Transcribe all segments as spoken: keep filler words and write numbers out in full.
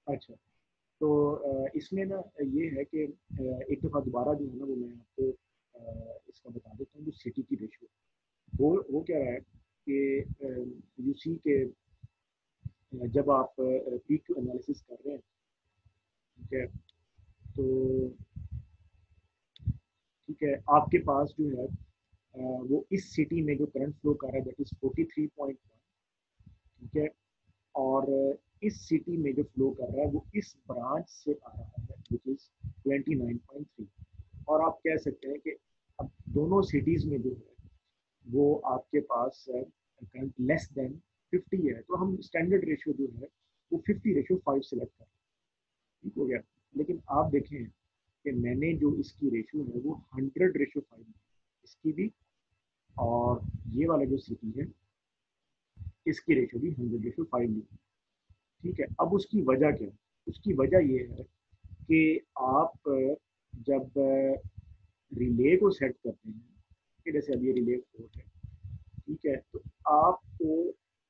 अच्छा, तो अ, इसमें ना ये है कि अ, एक दफ़ा दोबारा जो है ना वो मैं आपको अ, इसका बता देता हूँ जो सिटी की रेशियो वो वो क्या है कि यू सी के अ, जब आप पीक एनालिसिस कर रहे हैं, ठीक है, तो ठीक है आपके पास जो है अ, वो इस सिटी में जो करंट फ्लो कर रहा है that is forty three point one, ठीक है, और इस सिटी में जो फ्लो कर रहा है वो इस ब्रांच से आ रहा है which is twenty nine point three. और आप कह सकते हैं कि अब दोनों सिटीज में जो है वो आपके पास करंट लेस देन फिफ्टी है, तो हम स्टैंडर्ड रेशियो जो है वो फिफ्टी रेशियो फाइव सेलेक्ट कर, ठीक हो गया। लेकिन आप देखें कि मैंने जो इसकी रेशियो है वो हंड्रेड रेशियो फाइव इसकी भी, और ये वाला जो सिटी है इसकी रेशियो भी हंड्रेड रेशियो फाइव ली, ठीक है। अब उसकी वजह क्या है? उसकी वजह ये है कि आप जब रिले को सेट करते हैं कि जैसे अब ये रिले फोर है, ठीक है, तो आपको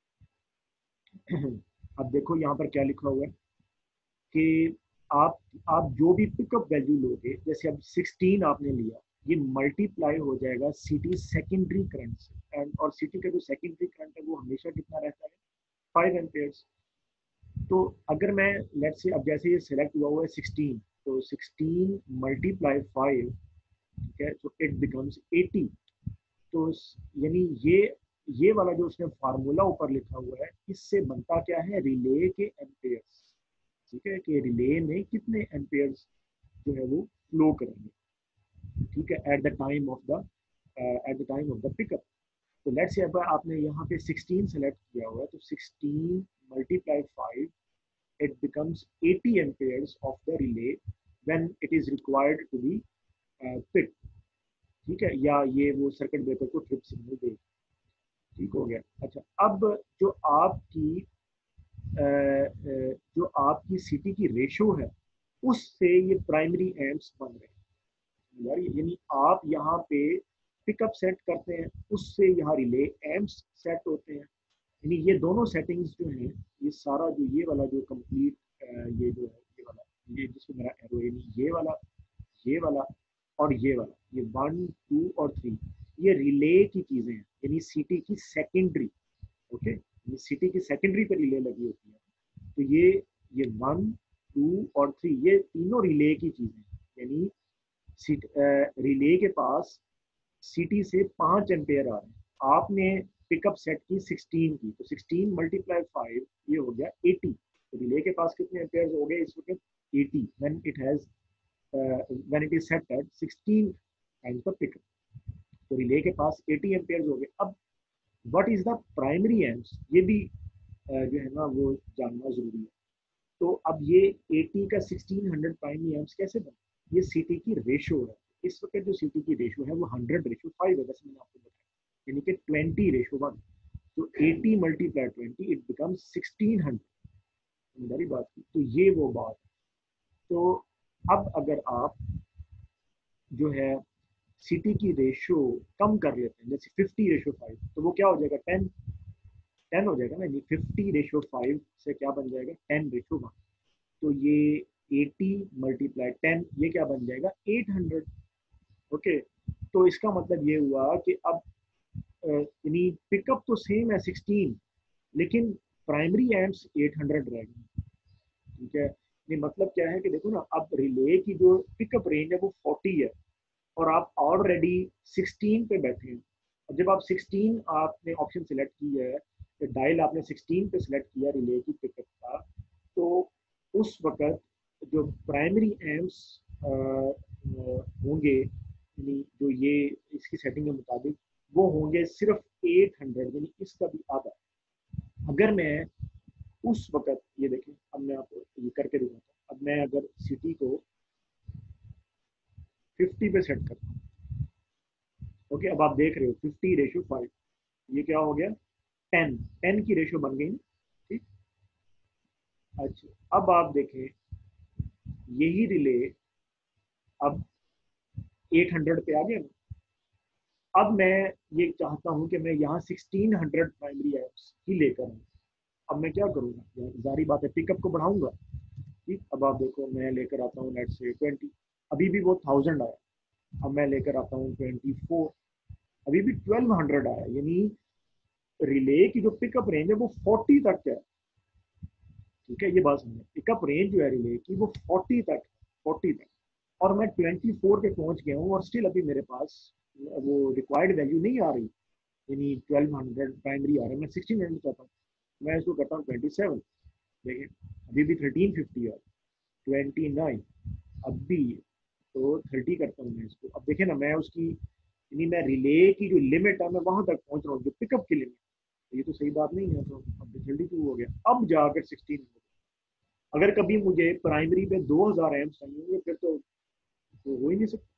अब देखो यहाँ पर क्या लिखा हुआ है कि आप आप जो भी पिकअप वैल्यू लोगे, जैसे अब सिक्सटीन आपने लिया, ये मल्टीप्लाई हो जाएगा सिटी सेकेंडरी करंट से, एंड और सिटी का जो सेकेंडरी करंट है वो हमेशा कितना रहता है, फाइव एम्पेयर्स। तो अगर मैं लेट से अब जैसे ये सिलेक्ट हुआ हुआ है सिक्सटीन, तो सिक्सटीन मल्टीप्लाई फाइव, ठीक है, तो इट बिकम्स एटी। तो यानी ये ये वाला जो उसने फार्मूला ऊपर लिखा हुआ है इससे बनता क्या है, रिले के एम्पेयर्स, ठीक है, कि रिले में कितने एम्पेयर्स जो है वो फ्लो करेंगे, ठीक है, at the time of the at the time of the pickup. तो लेट्स से अब आपने यहाँ पे सिक्सटीन सेलेक्ट किया हुआ है, तो sixteen multiply five, it becomes eighty amperes of the relay when it is required to be uh, picked, ठीक है, या ये वो सर्किट ब्रेकर को ट्रिप सिग्नल दे, ठीक हो गया। अच्छा, अब जो आपकी अ, अ, जो आपकी सिटी की रेशो है उससे ये प्राइमरी एम्प्स बन रहे हैं यार, यानी आप यहाँ पे पिकअप सेट करते हैं उससे यहाँ रिले एम्प्स सेट होते हैं, यानी ये दोनों सेटिंग्स जो हैं, ये सारा जो ये वाला जो कंप्लीट ये जो है ये वाला, ये जिसमें मेरा एरो है, ये वाला, ये वाला और ये वाला, ये वन टू और थ्री, ये रिले की चीजें हैं, यानी सीटी की सेकेंडरी, ओके, ये सीटी की सेकेंडरी पे रिले लगी होती है। तो ये ये वन टू और थ्री ये तीनों रिले की चीजें हैं, यानी रिले के पास सिटी से पांच एम्पेयर आ रहे हैं, आपने पिकअप सेट की सिक्सटीन की, तो सिक्सटीन मल्टीप्लाई फाइव ये हो गया एटी। तो रिले के पास कितने एम्पेयर हो गए इस वक्त, eighty, when it has when it is set at sixteen times the pickup, तो रिले के पास एटी एम्पेयर हो गए। अब what is the primary amps, ये भी uh, जो है ना वो जानना जरूरी है। तो अब ये एटी का सिक्सटीन हंड्रेड प्राइमरी एम्प्स कैसे बने, ये सीटी की रेशो है, इस वक्त जो सीटी की रेशो है वो हंड्रेड रेशो फाइव है, जैसे मैंने आपको बताया, यानी कि ट्वेंटी रेशो वन। तो eighty multiply twenty it becomes sixteen hundred, मेरी बात की, तो ये वो बात है। तो अब अगर आप जो है सीटी की रेशो कम कर लेते हैं, जैसे फिफ्टी रेशो फाइव, तो वो क्या हो जाएगा, टेन, टेन हो जाएगा ना, फिफ्टी रेशो फाइव से क्या बन जाएगा, टेन रेशो वन। तो ये एटी मल्टीप्लाई टेन ये क्या बन जाएगा, एट हंड्रेड, ओके। तो इसका मतलब ये हुआ कि अब यानी पिकअप तो सेम है सिक्सटीन, लेकिन प्राइमरी एम्प्स एट हंड्रेड रह गए, ठीक है। ये मतलब क्या है कि देखो ना, अब रिले की जो पिकअप रेंज है वो फोर्टी है, और आप ऑलरेडी सिक्सटीन पे बैठे हैं। और जब आप सिक्सटीन आपने ऑप्शन सिलेक्ट की है, डायल आपने सिक्सटीन पे सिलेक्ट किया रिले की पिकअप का, तो उस वक्त जो प्राइमरी एम्प्स होंगे, यानी जो ये इसकी सेटिंग के मुताबिक वो होंगे सिर्फ एट हंड्रेड, यानी इसका भी आधा। अगर मैं उस वक्त ये देखें, अब मैं आपको ये करके दिखाता हूँ, अब मैं अगर सिटी को फिफ्टी पे सेट करता हूँ, ओके, अब आप देख रहे हो फिफ्टी रेशो फाइव, ये क्या हो गया, टेन, टेन की रेशो बन गई, ठीक। अच्छा, अब आप देखें यही रिले अब एट हंड्रेड पे आ गया ना। अब मैं ये चाहता हूं कि मैं यहाँ सिक्सटीन हंड्रेड प्राइमरी एप्स ही लेकर आऊँ। अब मैं क्या करूँगा, जारी बात है पिकअप को बढ़ाऊंगा, ठीक, अब आप देखो मैं लेकर आता हूँ नेट से ट्वेंटी, अभी भी वो थाउजेंड आया, अब मैं लेकर आता हूँ ट्वेंटी फोर, अभी भी ट्वेल्व हंड्रेड आया, यानी रिले की जो पिकअप रेंज है वो फोर्टी तक है। ठीक है, ये बात समझे, पिकअप रेंज जो है रिले की वो फोर्टी तक, फोर्टी तक, और मैं ट्वेंटी फोर पे पहुंच गया हूँ और स्टिल अभी मेरे पास वो रिक्वायर्ड वैल्यू नहीं आ रही, यानी ट्वेल्व हंड्रेड प्राइमरी आ रहा है, मैं सिक्सटीन हंड्रेड चाहता हूँ, मैं इसको करता हूँ ट्वेंटी सेवन, देखिए अभी भी थर्टीन फिफ्टी है, ट्वेंटी नाइन, अब भी, तो थर्टी करता हूँ मैं इसको, अब देखे ना मैं उसकी, यानी मैं रिले की जो लिमिट है मैं वहां तक पहुंच रहा हूँ, जो पिकअप की लिमिट, ये तो सही बात नहीं है, तो अब थर्टी टू हो गया, अब जाकर सिक्सटीन हो गया। अगर कभी मुझे प्राइमरी पे दो हज़ार एम चाहिए होंगे फिर तो वो हो ही नहीं सकता।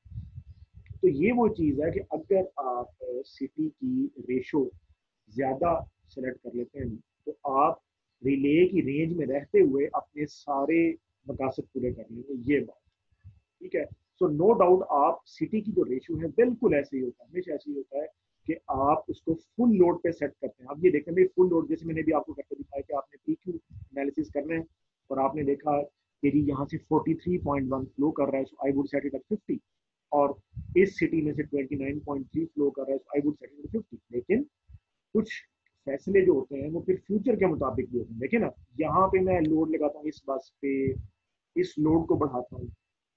तो ये वो चीज़ है कि अगर आप सिटी की रेशो ज़्यादा सेलेक्ट कर लेते हैं तो आप रिले की रेंज में रहते हुए अपने सारे मकासद पूरे कर लेंगे, ये बात, ठीक है। सो नो डाउट आप सिटी की जो रेशियो है बिल्कुल ऐसे ही होता है, हमेशा ऐसे ही होता है कि आप उसको फुल लोड पे सेट करते हैं। अब ये देखें भाई फुल लोड, जैसे मैंने भी आपको करके दिखाया कि आपने पी क्यू एनालिसिस करना है और आपने देखा कि जी यहाँ से forty three point one flow कर रहा है, so I would set it at fifty, और इस सिटी में से twenty nine point three flow कर रहा है, so I would set it at fifty. लेकिन कुछ फैसले जो होते हैं वो फिर फ्यूचर के मुताबिक भी होते हैं, देखे ना, यहाँ पे मैं लोड लगाता हूँ इस बस पे, इस लोड को बढ़ाता हूँ,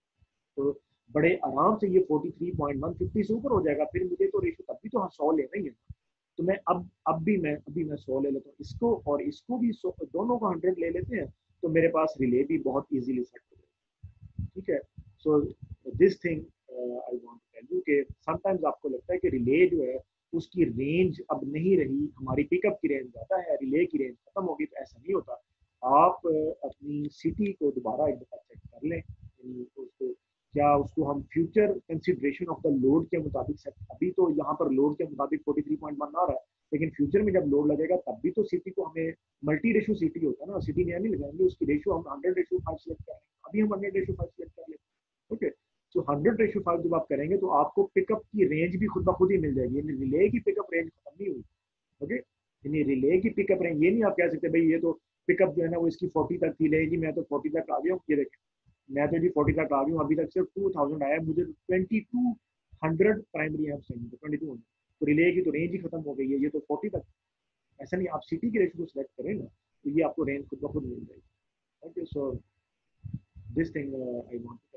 तो बड़े आराम से ये forty three point one fifty से ऊपर हो जाएगा, फिर मुझे तो रेशो तब भी तो हाँ सौ लेना ही है, तो मैं अब अब भी मैं अभी मैं सौ ले लेता हूँ, इसको और इसको भी सौ, दोनों को हंड्रेड ले लेते हैं, तो मेरे पास रिले भी बहुत इजीली सेट हो जाएगा। ठीक है, so this thing I want to tell you कि समटाइम्स आपको लगता है कि रिले जो है उसकी रेंज अब नहीं रही, हमारी पिकअप की रेंज ज्यादा है, रिले की रेंज खत्म होगी, तो ऐसा नहीं होता। आप uh, अपनी सिटी को दोबारा एक दफा चेक कर लें, उसको क्या उसको हम future consideration of the load के मुताबिक सेट, अभी तो यहाँ पर लोड के मुताबिक फोर्टी थ्री पॉइंट वन आ रहा है, लेकिन फ्यूचर में जब लोड लगेगा तब भी तो सिटी को हमें, मल्टी रेशो सिटी होता है ना, सिटी नया नहीं लगाएंगे, उसकी रेशो हम हंड्रेड रेशो फाइव सेलेक्ट करेंगे, अभी हम हंड्रेड रेशो फाइव सेलेक्ट कर लेते, okay. So hundred ratio five जब आप करेंगे तो आपको पिकअप की रेंज भी खुद ब खुद ही मिल जाएगी, यानी रिले की पिकअप रेंज खत्म नहीं हुई, ओके। यानी रिले की पिकअप रेंज, ये नहीं आप कह सकते भाई ये तो पिकअप जो है ना वो इसकी फोर्टी तक थी, लेगी मैं तो फोर्टी तक आ गया हूँ, ये देखें मैं तो जी फोर्टी तक आ गया हूँ, अभी तक सिर्फ टू थाउजेंड आया, मुझे twenty two hundred primary amps चाहिए, ट्वेंटी टू हंड्रेड, तो रिले की तो रेंज ही खत्म हो गई है, ये तो फोर्टी तक। ऐसा नहीं, आप सिटी की रेशो को सिलेक्ट करें ना तो ये आपको रेंज खुद ब खुद मिल जाएगी, okay. So this thing I want